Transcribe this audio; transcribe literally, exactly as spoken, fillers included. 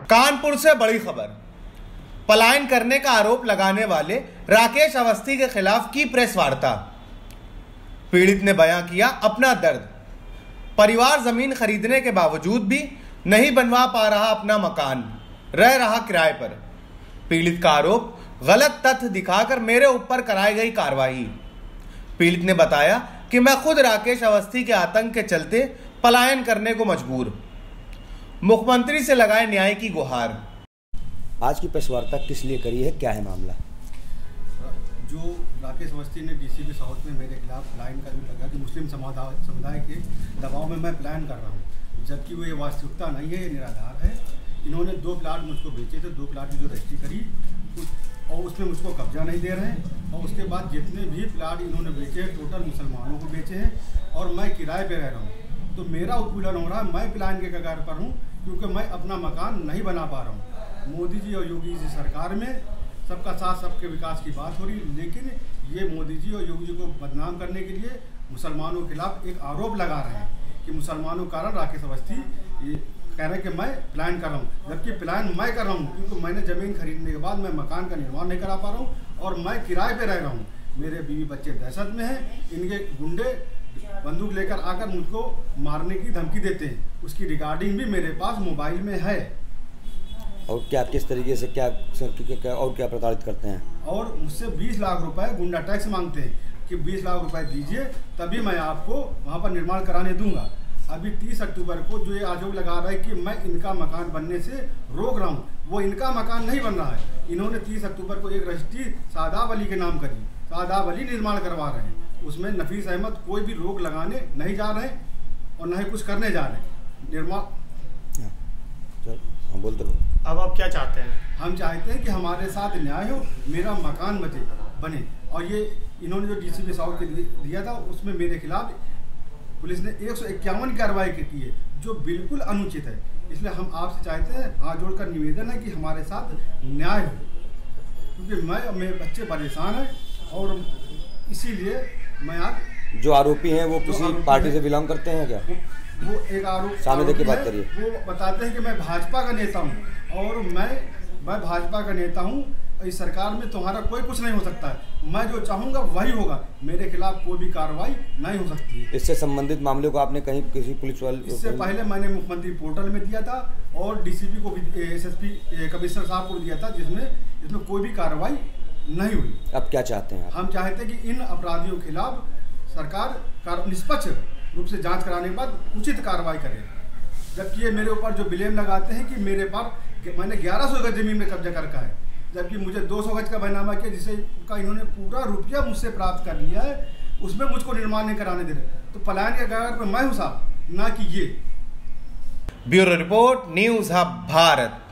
कानपुर से बड़ी खबर। पलायन करने का आरोप लगाने वाले राकेश अवस्थी के खिलाफ की प्रेस वार्ता। पीड़ित ने बयां किया अपना दर्द। परिवार जमीन खरीदने के बावजूद भी नहीं बनवा पा रहा अपना मकान, रह रहा किराए पर। पीड़ित का आरोप, गलत तथ्य दिखाकर मेरे ऊपर कराई गई कार्रवाई। पीड़ित ने बताया कि मैं खुद राकेश अवस्थी के आतंक के चलते पलायन करने को मजबूर। मुख्यमंत्री से लगाए न्याय की गुहार। आज की प्रेस वार्ता किस लिए करी है, क्या है मामला? जो राकेश अवस्थी ने डीसीपी साउथ में मेरे खिलाफ पलायन का भी लगा कि मुस्लिम समुदाय के दबाव में मैं पलायन कर रहा हूँ, जबकि वो ये वास्तविकता नहीं है, ये निराधार है। इन्होंने दो प्लाट मुझको बेचे थे, दो प्लाट की जो रजिस्ट्री करी और उसमें मुझको कब्जा नहीं दे रहे हैं। और उसके बाद जितने भी प्लाट इन्होंने बेचे हैं टोटल मुसलमानों को बेचे हैं और मैं किराए पे रह रहा हूँ। तो मेरा उत्पीड़न हो रहा है, मैं पलायन के कगार पर हूँ क्योंकि मैं अपना मकान नहीं बना पा रहा हूँ। मोदी जी और योगी जी सरकार में सबका साथ सबके विकास की बात हो रही, लेकिन ये मोदी जी और योगी जी को बदनाम करने के लिए मुसलमानों के खिलाफ एक आरोप लगा रहे हैं कि मुसलमानों के कारण राकेश अवस्थी ये कह रहे हैं कि मैं पलायन कर रहा हूँ, जबकि पलायन मैं कर रहा हूँ क्योंकि मैंने ज़मीन खरीदने के बाद मैं मकान का निर्माण नहीं करा पा रहा हूँ और मैं किराए पे रह रहा हूँ। मेरे बीवी बच्चे दहशत में हैं, इनके गुंडे बंदूक लेकर आकर मुझको मारने की धमकी देते हैं। उसकी रिकॉर्डिंग भी मेरे पास मोबाइल में है। और क्या किस तरीके से क्या, क्या और क्या प्रताड़ित करते हैं? और मुझसे बीस लाख रुपए गुंडा टैक्स मांगते हैं कि बीस लाख रुपए दीजिए तभी मैं आपको वहाँ पर निर्माण कराने दूंगा। अभी तीस अक्टूबर को जो ये आरोप लगा रहा है कि मैं इनका मकान बनने से रोक रहा हूँ, वो इनका मकान नहीं बन रहा है। इन्होंने तीस अक्टूबर को एक रजिस्ट्री शादाब अली के नाम करी, शादाब अली निर्माण करवा रहे हैं, उसमें नफीस अहमद कोई भी रोक लगाने नहीं जा रहे और न ही कुछ करने जा रहे हैं। निर्माण हम बोलते रहो। अब आप क्या चाहते हैं? हम चाहते हैं कि हमारे साथ न्याय हो, मेरा मकान बचे बने। और ये इन्होंने जो डीसीपी साउथ के दिया था उसमें मेरे खिलाफ पुलिस ने एक सौ इक्यावन कार्रवाई की है, जो बिल्कुल अनुचित है। इसलिए हम आपसे चाहते हैं, हाथ जोड़कर निवेदन है कि हमारे साथ न्याय हो, क्योंकि मैं और मेरे बच्चे परेशान हैं और इसीलिए मैं आज। जो आरोपी हैं वो किसी पार्टी से बिलोंग करते हैं क्या? वो एक आरोप सामने देख के बात करिए। वो बताते हैं कि मैं भाजपा का नेता हूँ और मैं मैं भाजपा का नेता हूँ, इस सरकार में तुम्हारा कोई कुछ नहीं हो सकता है, मैं जो चाहूँगा वही होगा, मेरे खिलाफ कोई भी कार्रवाई नहीं हो सकती है। इससे संबंधित मामले को आपने कहीं किसी पुलिस वाले? इससे पहले मैंने मुख्यमंत्री पोर्टल में दिया था और डीसीपी को भी, एसएसपी कमिश्नर साहब को दिया था, जिसमें इसमें कोई भी कार्रवाई नहीं हुई। अब क्या चाहते हैं आप? हम चाहते हैं कि इन अपराधियों के खिलाफ सरकार निष्पक्ष रूप से जांच कराने के बाद उचित कार्रवाई करे। जबकि ये मेरे ऊपर जो ब्लेम लगाते हैं कि मेरे पास मैंने ग्यारह सौ गज जमीन में कब्जा कर रखा है, जबकि मुझे दो सौ गज का बैनामा किया जिसे का इन्होंने पूरा रुपया मुझसे प्राप्त कर लिया है, उसमें मुझको निर्माण नहीं कराने दे रहे। तो पलायन के कगार पर मैं हूँ साहब, ना कि ये। Bureau report, news hub Bharat.